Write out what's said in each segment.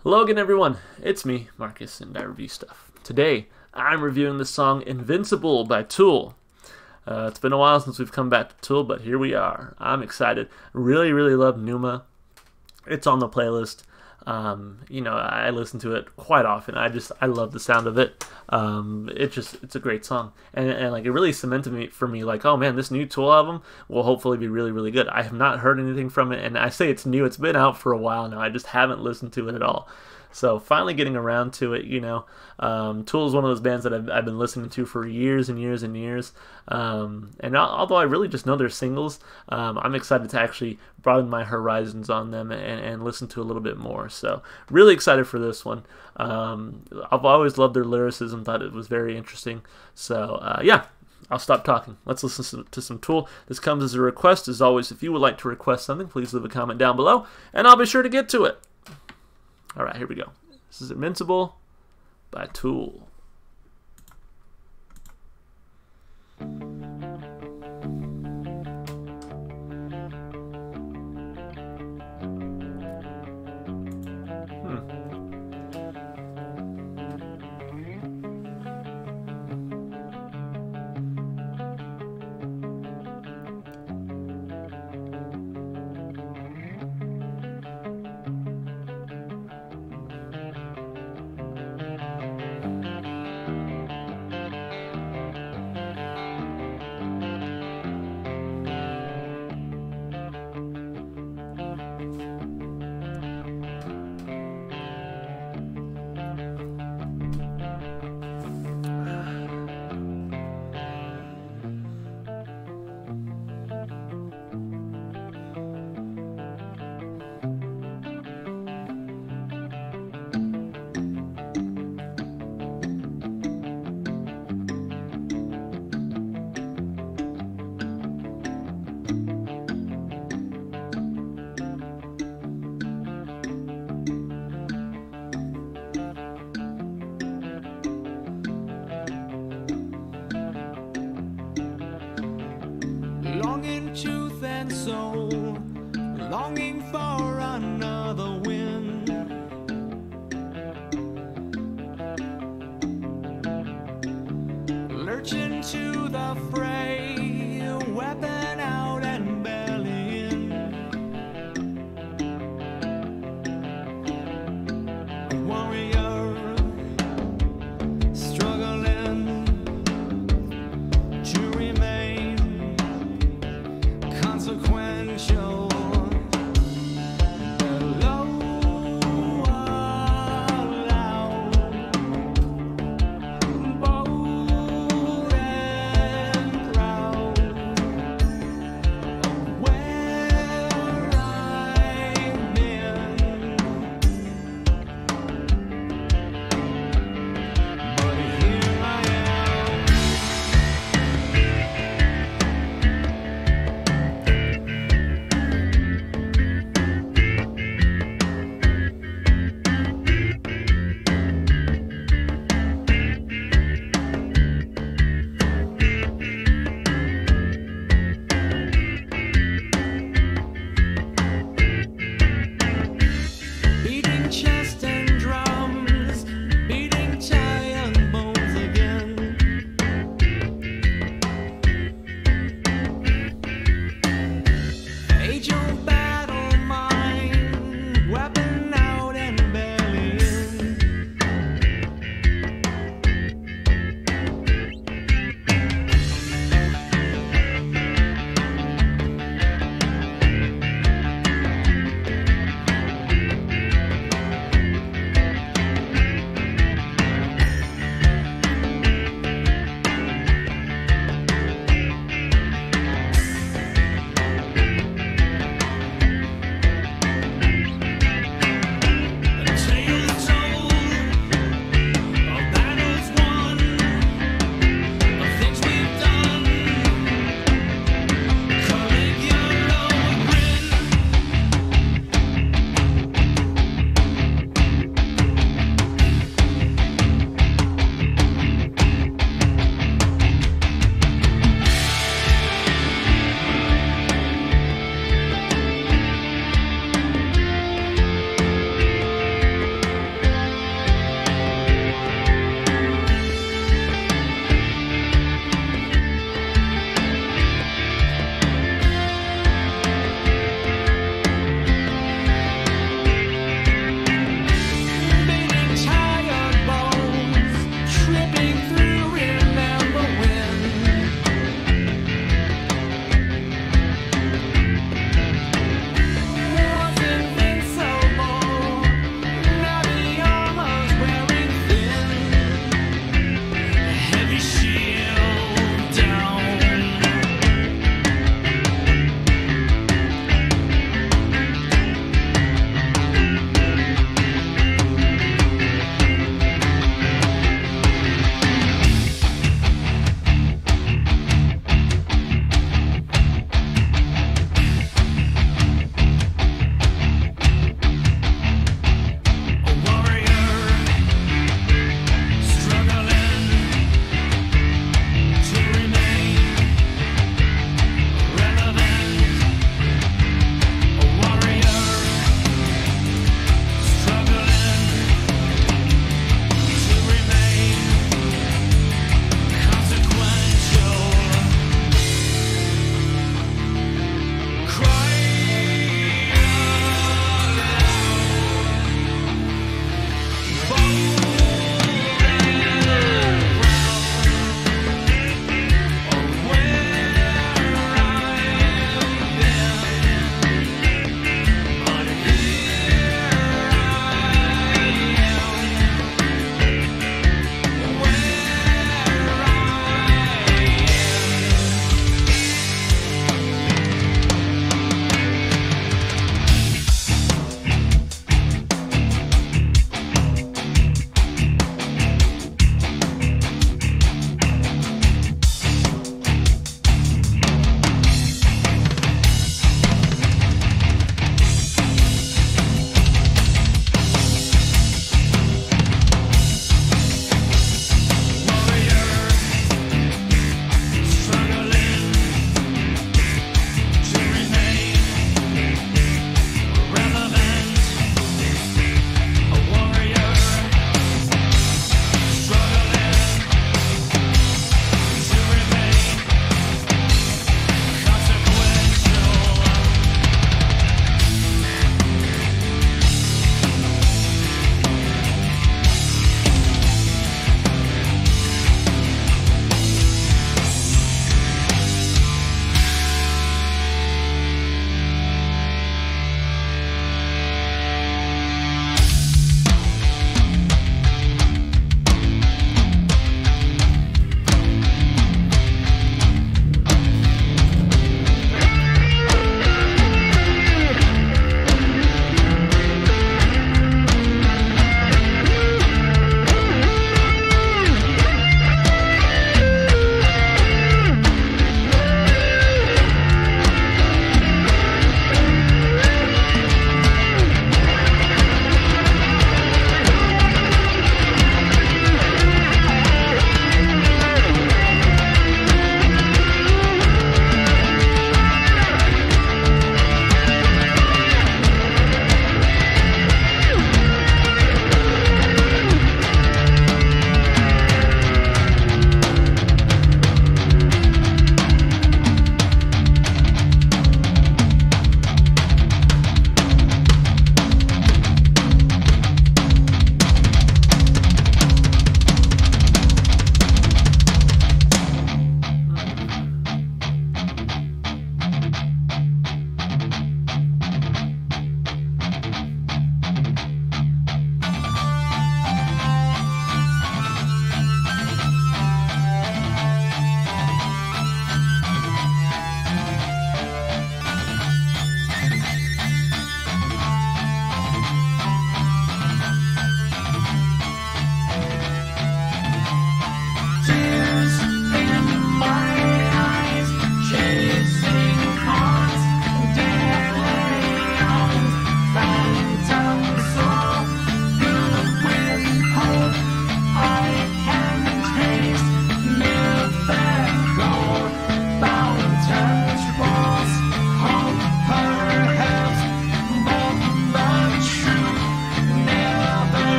Hello again, everyone. It's me, Marcus, and I review stuff. Today, I'm reviewing the song Invincible by Tool. It's been a while since we've come back to Tool, but here we are. I'm excited. Really love Numa. It's on the playlist. I listen to it quite often. I love the sound of it. It's a great song, and like it really cemented for me like, oh man, this new Tool album will hopefully be really good. I have not heard anything from it, and I say it's new. It's been out for a while now. I just haven't listened to it at all. So finally getting around to it, Tool is one of those bands that I've been listening to for years and years. And although I really just know their singles, I'm excited to actually broaden my horizons on them and listen to a little bit more. So really excited for this one. I've always loved their lyricism, thought it was very interesting. So yeah. I'll stop talking. Let's listen to some Tool. This comes as a request. As always, if you would like to request something, please leave a comment down below, and I'll be sure to get to it. All right, here we go. This is Invincible by Tool. Longing truth and soul, longing for another wind. Lurching to the fray, weapon out and belly in. A warrior struggling to remain consequential.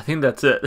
think that's it.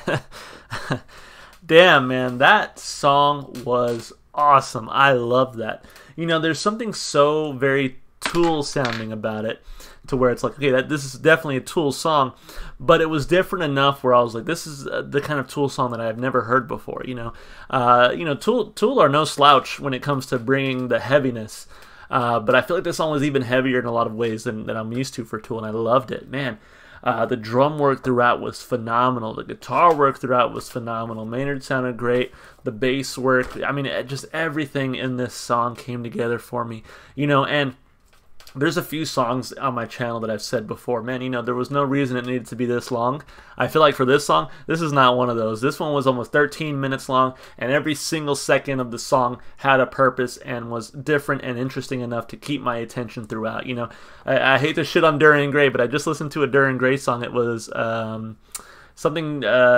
Damn, man, that song was awesome. I love that. You know, there's something so very Tool sounding about it, to where it's like, okay, this is definitely a Tool song, but it was different enough where I was like, this is the kind of Tool song that I've never heard before. You know, Tool are no slouch when it comes to bringing the heaviness, but I feel like this song was even heavier in a lot of ways than I'm used to for Tool, and I loved it, man. The drum work throughout was phenomenal. The guitar work throughout was phenomenal. Maynard sounded great. The bass work, I mean, just everything in this song came together for me. You know, and there's a few songs on my channel that I've said before, man, you know, there was no reason it needed to be this long. I feel like for this song, this is not one of those. This one was almost 13 minutes long, and every single second of the song had a purpose and was different and interesting enough to keep my attention throughout. You know, I hate to shit on Dorian Gray, but I just listened to a Dorian Gray song. It was something,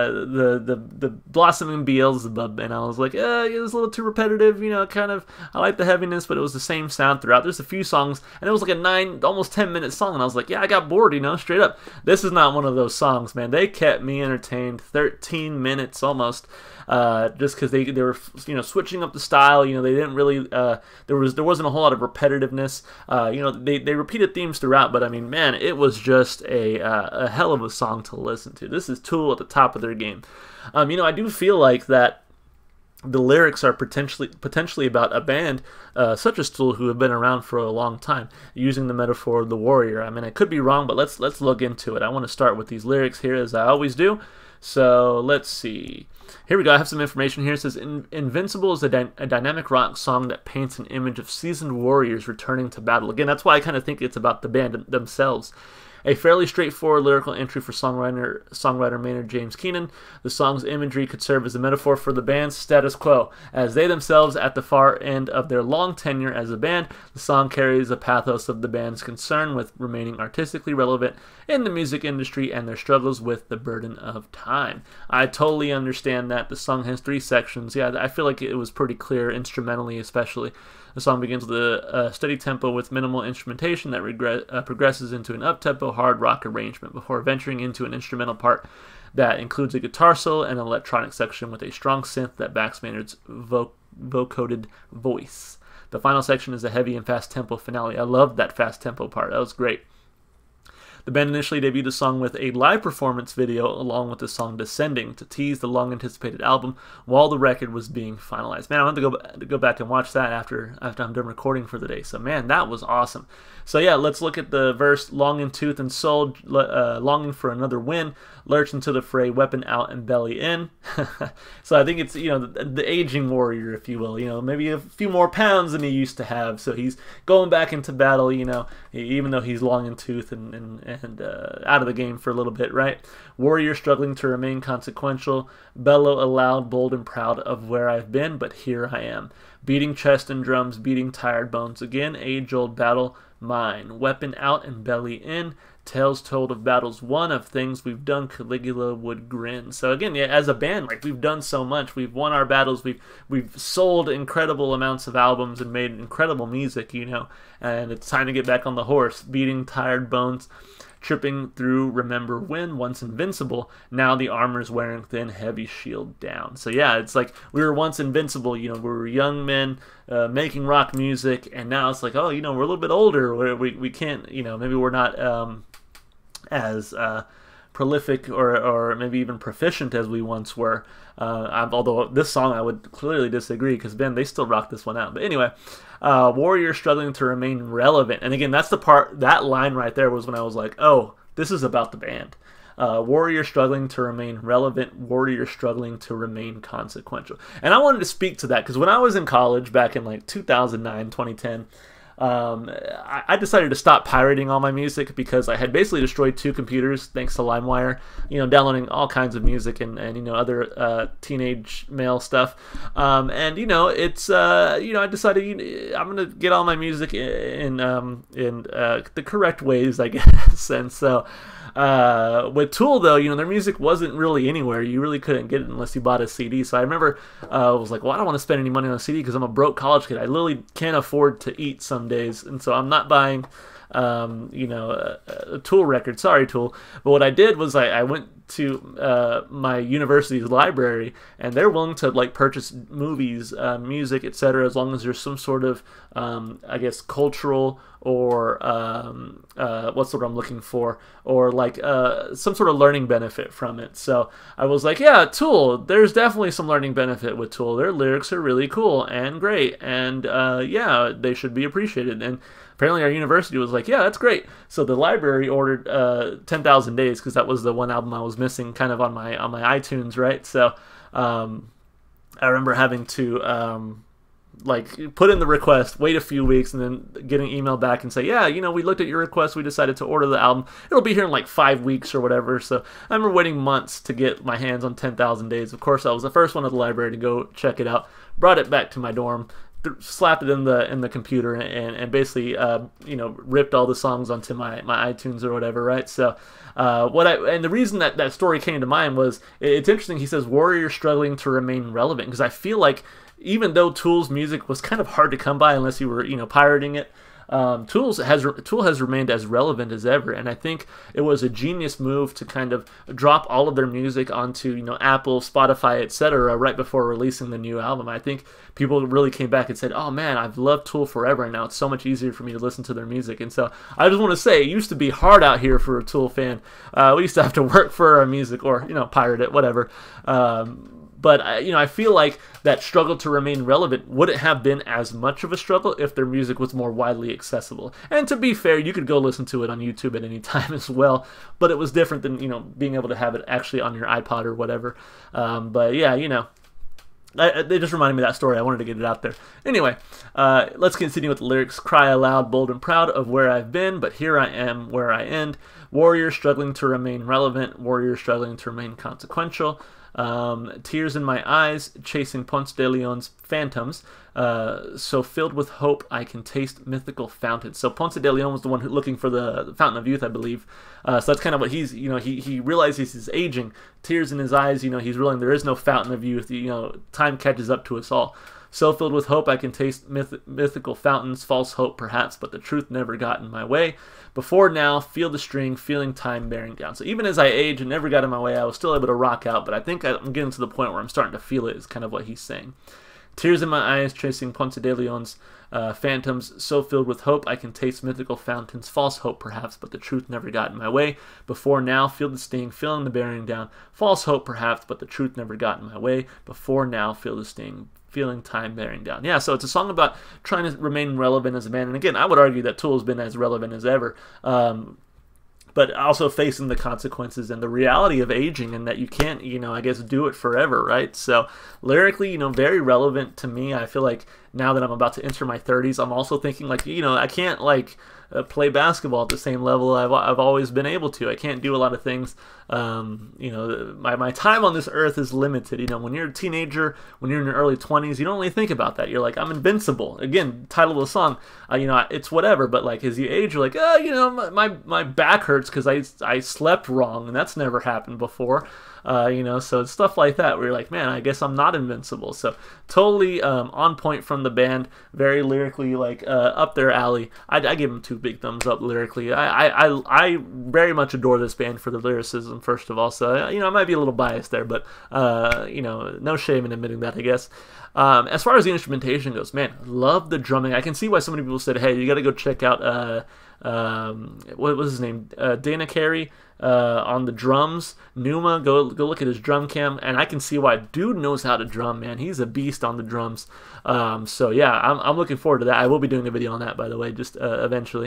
the Blossoming Beelzebub, and I was like, it was a little too repetitive, you know, kind of, I like the heaviness, but it was the same sound throughout. There's a few songs, and it was like a 9, almost 10-minute song, and I was like, yeah, I got bored, you know, straight up. This is not one of those songs, man. They kept me entertained 13 minutes almost, just because they were, you know, switching up the style. You know, they didn't really, there wasn't a whole lot of repetitiveness. You know, they repeated themes throughout, but I mean, man, it was just a hell of a song to listen to. This is Tool at the top of their game. You know, I do feel like that the lyrics are potentially about a band such as Tool, who have been around for a long time, using the metaphor of the warrior. I mean, I could be wrong, but let's look into it. I want to start with these lyrics here, as I always do. So let's see. Here we go. I have some information here. It says, Invincible is a dynamic rock song that paints an image of seasoned warriors returning to battle. Again, that's why I kind of think it's about the band themselves. A fairly straightforward lyrical entry for songwriter Maynard James Keenan. The song's imagery could serve as a metaphor for the band's status quo, as they themselves at the far end of their long tenure as a band. The song carries the pathos of the band's concern with remaining artistically relevant in the music industry and their struggles with the burden of time. I totally understand that. The song has 3 sections. Yeah, I feel like it was pretty clear, instrumentally especially. The song begins with a steady tempo with minimal instrumentation that progresses into an up-tempo hard rock arrangement before venturing into an instrumental part that includes a guitar solo and an electronic section with a strong synth that backs Maynard's vocoded voice. The final section is a heavy and fast tempo finale. I loved that fast tempo part. That was great. The band initially debuted the song with a live performance video along with the song Descending to tease the long-anticipated album while the record was being finalized. Man, I want to go back and watch that after I'm done recording for the day. So, man, that was awesome. So, yeah, let's look at the verse. Long in tooth and soul, longing for another win, lurch into the fray, weapon out and belly in. So I think it's, you know, the aging warrior, if you will. You know, maybe a few more pounds than he used to have. So he's going back into battle, you know, even though he's long in tooth and out of the game for a little bit, right? Warrior struggling to remain consequential, bellow aloud, bold and proud of where I've been, but here I am. Beating chest and drums, beating tired bones again, age-old battle mine. Weapon out and belly in, tales told of battles won, of things we've done, Caligula would grin. So again, yeah, as a band, like, we've done so much. We've won our battles. We've sold incredible amounts of albums and made incredible music, you know, and it's time to get back on the horse. Beating tired bones, tripping through, remember when, once invincible, now the armor's wearing thin, heavy shield down. So yeah, it's like we were once invincible, you know, we were young men making rock music, and now it's like, oh, you know, we're a little bit older, we can't, you know, maybe we're not as prolific or maybe even proficient as we once were. Although this song I would clearly disagree, because Ben, they still rock this one out. But anyway, warrior struggling to remain relevant. And again, that's the part, that line right there was when I was like, oh, this is about the band. Warrior struggling to remain relevant, warrior struggling to remain consequential. And I wanted to speak to that, because when I was in college back in like 2009, 2010, I decided to stop pirating all my music, because I had basically destroyed 2 computers thanks to LimeWire, you know, downloading all kinds of music and you know, other teenage male stuff. And you know, it's you know, I decided I'm gonna get all my music in the correct ways, I guess. And so with Tool, though, you know, their music wasn't really anywhere. You really couldn't get it unless you bought a CD. So I remember I was like, well, I don't want to spend any money on a CD because I'm a broke college kid. I literally can't afford to eat some days, and so I'm not buying a Tool record. Sorry, Tool. But what I did was I went to my university's library, and they're willing to like purchase movies, music, etc., as long as there's some sort of I guess cultural or what's the word I'm looking for, or like some sort of learning benefit from it. So I was like, yeah, Tool, there's definitely some learning benefit with Tool. Their lyrics are really cool and great, and yeah, they should be appreciated. And apparently our university was like, yeah, that's great. So the library ordered 10,000 Days, because that was the one album I was missing kind of on my iTunes, right? So I remember having to like put in the request, wait a few weeks, and then get an email back and say, yeah, we looked at your request, we decided to order the album. It'll be here in like 5 weeks or whatever. So I remember waiting months to get my hands on 10,000 Days. Of course, I was the first one at the library to go check it out, brought it back to my dorm, slapped it in the computer, and basically ripped all the songs onto my iTunes or whatever, right? So and the reason that story came to mind was, it's interesting. He says Warrior struggling to remain relevant, because I feel like even though Tool's music was kind of hard to come by unless you were pirating it, Tool has remained as relevant as ever, and I think it was a genius move to kind of drop all of their music onto Apple, Spotify, etc. right before releasing the new album. I think people really came back and said, "Oh man, I've loved Tool forever, and now it's so much easier for me to listen to their music." And so I just want to say, it used to be hard out here for a Tool fan. We used to have to work for our music, or pirate it, whatever. But I feel like that struggle to remain relevant wouldn't have been as much of a struggle if their music was more widely accessible. And to be fair, you could go listen to it on YouTube at any time as well. But it was different than being able to have it actually on your iPod or whatever. But yeah, they just reminded me of that story. I wanted to get it out there. Anyway, let's continue with the lyrics. Cry aloud, bold and proud of where I've been, but here I am where I end. Warrior struggling to remain relevant. Warrior struggling to remain consequential. Tears in my eyes, chasing Ponce de Leon's phantoms. So filled with hope, I can taste mythical fountains. So Ponce de Leon was the one looking for the fountain of youth, I believe. So that's kind of what he's, he realizes he's aging. Tears in his eyes, he's realizing there is no fountain of youth. Time catches up to us all. So filled with hope, I can taste mythical fountains. False hope, perhaps, but the truth never got in my way. Before now, feel the string, feeling time bearing down. So even as I age and never got in my way, I was still able to rock out. But I think I'm getting to the point where I'm starting to feel it, is kind of what he's saying. Tears in my eyes, chasing Ponce de Leon's phantoms. So filled with hope, I can taste mythical fountains. False hope, perhaps, but the truth never got in my way. Before now, feel the sting, feeling the bearing down. False hope, perhaps, but the truth never got in my way. Before now, feel the sting, feeling time bearing down. Yeah, so it's a song about trying to remain relevant as a man. And again, I would argue that Tool has been as relevant as ever. But also facing the consequences and the reality of aging, and that you can't, I guess, do it forever, right? So lyrically, very relevant to me. I feel like now that I'm about to enter my 30s, I'm also thinking like, I can't like play basketball at the same level I've always been able to. I can't do a lot of things. My time on this earth is limited. When you're a teenager, when you're in your early 20s, you don't really think about that. You're like, I'm invincible. Again, title of the song. It's whatever. But like as you age, you're like, my back hurts because I slept wrong, and that's never happened before. So it's stuff like that where you're like, man, I guess I'm not invincible. So totally on point from the band, very lyrically like up their alley. I give them 2 big thumbs up lyrically. I very much adore this band for the lyricism, first of all. So I might be a little biased there, but no shame in admitting that, I guess. As far as the instrumentation goes, man, love the drumming. I can see why so many people said, hey, you got to go check out what was his name? Dana Carey on the drums. Numa, go look at his drum cam, and I can see why. Dude knows how to drum, man. He's a beast on the drums. So yeah, I'm looking forward to that. I will be doing a video on that, by the way, just eventually.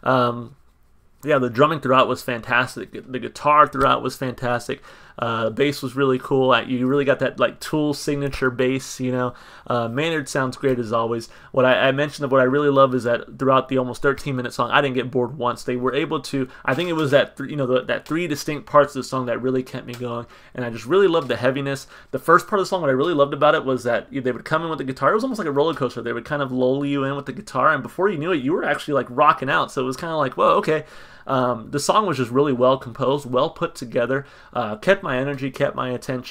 Yeah, the drumming throughout was fantastic. The guitar throughout was fantastic. The bass was really cool. You really got that like Tool signature bass, Maynard sounds great as always. What I mentioned of what I really love is that throughout the almost 13-minute song, I didn't get bored once. They were able to, I think it was that, that 3 distinct parts of the song that really kept me going. And I just really loved the heaviness. The first part of the song, what I really loved about it was that they would come in with the guitar. It was almost like a roller coaster. They would kind of lull you in with the guitar, and before you knew it, you were actually like rocking out. So it was kind of like, whoa, okay. The song was just really well composed, well put together, kept my energy, kept my attention.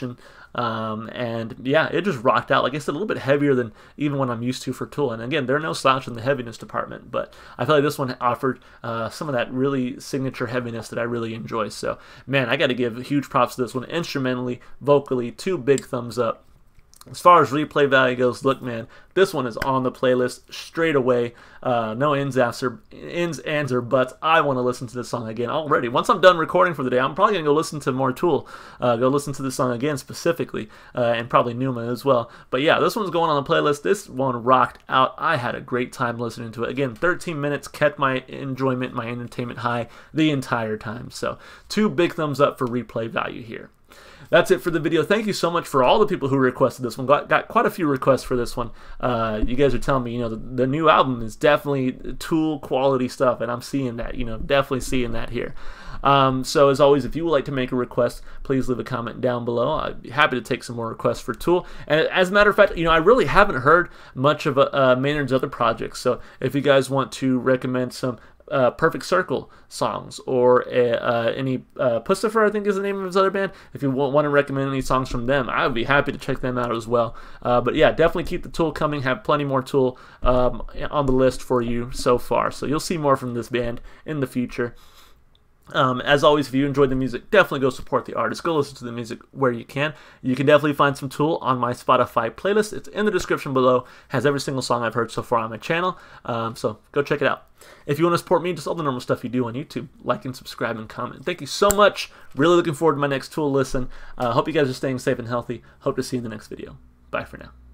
And yeah, it just rocked out. Like I said, a little bit heavier than even what I'm used to for Tool. And again, they're no slouch in the heaviness department, but I feel like this one offered some of that really signature heaviness that I really enjoy. So man, I got to give huge props to this one. Instrumentally, vocally, 2 big thumbs up. As far as replay value goes, look, man, this one is on the playlist straight away. No ins, ands, or buts. I want to listen to this song again already. Once I'm done recording for the day, I'm probably going to go listen to more Tool. Go listen to this song again specifically, and probably Newman as well. But yeah, this one's going on the playlist. This one rocked out. I had a great time listening to it. Again, 13 minutes, kept my enjoyment, my entertainment high the entire time. So 2 big thumbs up for replay value here. That's it for the video. Thank you so much for all the people who requested this one. Got quite a few requests for this one. You guys are telling me, you know, the new album is definitely Tool quality stuff, and I'm seeing that, you know, definitely seeing that here. So as always, if you would like to make a request, please leave a comment down below. I'd be happy to take some more requests for Tool. And as a matter of fact, you know, I really haven't heard much of Maynard's other projects. So if you guys want to recommend some Perfect Circle songs, or any Pussifer, I think is the name of his other band. If you want to recommend any songs from them, I would be happy to check them out as well. But yeah, definitely keep the Tool coming. Have plenty more Tool on the list for you so far. So you'll see more from this band in the future. As always, if you enjoyed the music, definitely go support the artist. Go listen to the music where you can. You can definitely find some Tool on my Spotify playlist. It's in the description below. Has every single song I've heard so far on my channel. So go check it out. If you want to support me, just all the normal stuff you do on YouTube. Like and subscribe and comment. Thank you so much. Really looking forward to my next Tool listen. Hope you guys are staying safe and healthy. Hope to see you in the next video. Bye for now.